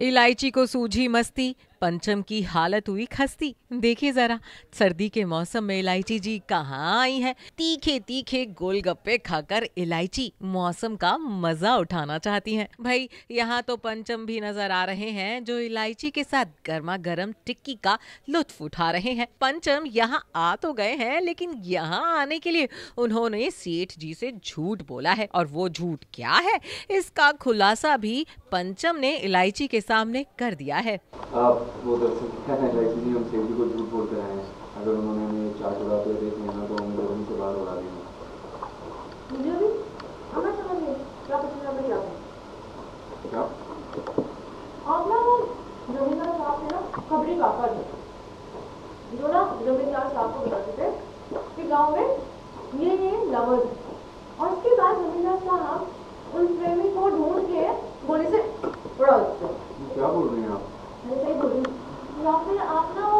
इलायची को सूझी मस्ती, पंचम की हालत हुई खस्ती। देखिए जरा, सर्दी के मौसम में इलायची जी कहाँ आई है। तीखे तीखे गोलगप्पे खाकर इलायची मौसम का मजा उठाना चाहती हैं। भाई यहाँ तो पंचम भी नजर आ रहे हैं, जो इलायची के साथ गर्मा गर्म टिक्की का लुत्फ उठा रहे हैं। पंचम यहाँ आ तो गए हैं, लेकिन यहाँ आने के लिए उन्होंने सेठ जी से झूठ बोला है। और वो झूठ क्या है, इसका खुलासा भी पंचम ने इलायची के सामने कर दिया है। आप वो दरअसल क्या है, इलायची जी हम सेठ जी को झूठ बोलते रहे हैं। अगर उन्होंने हमें चाट उड़ाते हुए देख लिया ना तो हम लोग उनसे बाहर उड़ा देंगे। मुझे भी हमें समझ नहीं क्या पसंद है मेरी आते क्या आप ना वो जमींदार साहब थे ना, खबरी काका थे, जो ना जमींदार साहब को बताते थे कि गांव में ये लवर्स है, और उसके बाद जमींदार साहब उन प्रेमी को ढूंढ के गोली से उड़ा देते हैं। क्या बोल रही हैं आप? सही बोल रही हूँ। या फिर आप ना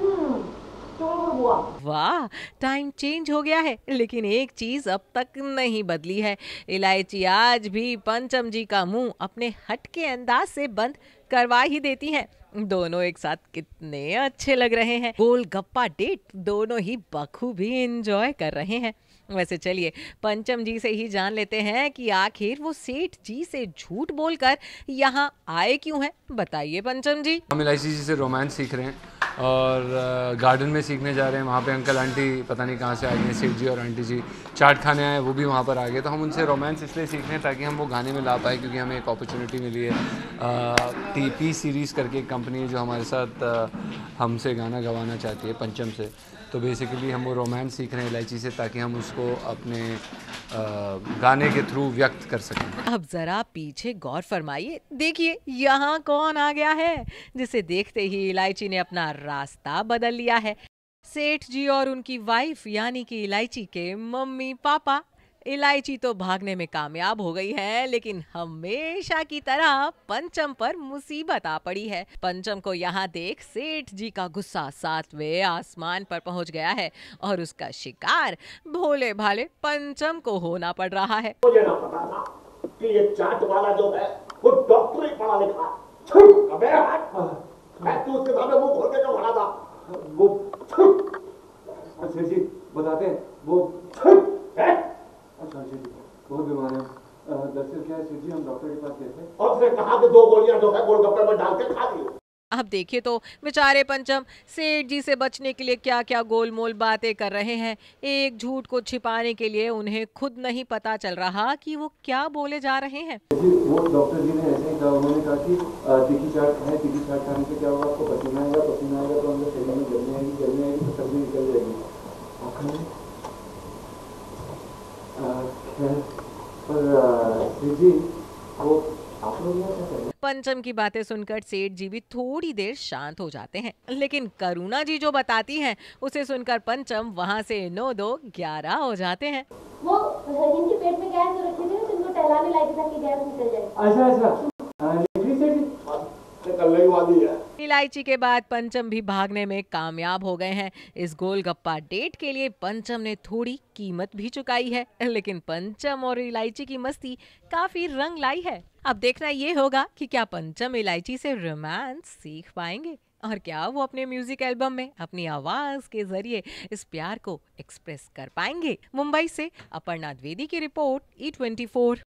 वाह, टाइम चेंज हो गया है, लेकिन एक चीज अब तक नहीं बदली है। इलायची आज भी पंचम जी का मुंह अपने हटके अंदाज से बंद करवा ही देती हैं। दोनों एक साथ कितने अच्छे लग रहे हैं। गोलगप्पा डेट दोनों ही बखूबी एंजॉय कर रहे हैं। वैसे चलिए पंचम जी से ही जान लेते हैं कि आखिर वो सेठ जी से झूठ बोलकर यहाँ आए क्यों हैं। बताइए पंचम जी। हम इलायची जी से रोमांस सीख रहे हैं और गार्डन में सीखने जा रहे हैं। वहाँ पे अंकल आंटी पता नहीं कहाँ से आ गए हैं, सेठ जी और आंटी जी चाट खाने आए, वो भी वहाँ पर आ गए। तो हम उनसे रोमांस इसलिए सीख रहे हैं ताकि हम वो गाने में ला पाए, क्योंकि हमें एक अपॉर्चुनिटी मिली है। टीपी सीरीज़ करके एक कंपनी है जो हमारे साथ हमसे गाना गवाना चाहती है पंचम से। तो बेसिकली हम वो रोमांस सीख रहे हैं इलायची से, ताकि हम उसको अपने गाने के थ्रू व्यक्त कर सकें। अब जरा पीछे गौर फरमाइए, देखिए यहाँ कौन आ गया है, जिसे देखते ही इलायची ने अपना रास्ता बदल लिया है। सेठ जी और उनकी वाइफ यानी कि इलायची के मम्मी पापा। इलायची तो भागने में कामयाब हो गई है, लेकिन हमेशा की तरह पंचम पर मुसीबत आ पड़ी है। पंचम को यहाँ देख सेठ जी का गुस्सा 7वें आसमान पर पहुँच गया है और उसका शिकार भोले भाले पंचम को होना पड़ रहा है। मुझे ना पता था कि ये चाट वाला जो है वो डॉक्टरी पढ़ा लिखा है। अबे मैं तू उसके सामने मुंह खोल के क्यों खड़ा था? वो सेठ जी बताते हैं, वो अच्छा जी बहुत बीमार है। दरअसल क्या है सेठ जी, हम डॉक्टर के पास गए थे और उसने कहा कि 2 गोलियां जो है गोलगप्पे में डाल के खा लियो। अब देखिए तो बेचारे पंचम सेठ जी से बचने के लिए क्या क्या गोलमोल बातें कर रहे हैं। एक झूठ को छिपाने के लिए उन्हें खुद नहीं पता चल रहा कि वो क्या बोले जा रहे हैं। जी वो डॉक्टर जी ने ऐसे ही कहा, उन्होंने कहा कि तीखी चाट है, तीखी चाट खाने से क्या होगा, आपको पसीना आएगा, पसीना आएगा तो अंदर शरीर में गर्मी आएगी, गर्मी आएगी तो सर्दी निकल जाएगी। पर जी वो आप लोग पंचम की बातें सुनकर सेठ जी भी थोड़ी देर शांत हो जाते हैं, लेकिन करुणा जी जो बताती हैं उसे सुनकर पंचम वहाँ से 9-2-11 हो जाते हैं। वो जिनके पेट में गैस जो रखी थी ना, जिनको टहलाने लाई थी ताकि गैस निकल जाए। अच्छा कल वाली है। इलायची के बाद पंचम भी भागने में कामयाब हो गए हैं। इस गोलगप्पा डेट के लिए पंचम ने थोड़ी कीमत भी चुकाई है, लेकिन पंचम और इलायची की मस्ती काफी रंग लाई है। अब देखना ये होगा कि क्या पंचम इलायची से रोमांस सीख पाएंगे और क्या वो अपने म्यूजिक एल्बम में अपनी आवाज के जरिए इस प्यार को एक्सप्रेस कर पाएंगे। मुंबई से अपर्णा द्विवेदी की रिपोर्ट, E24।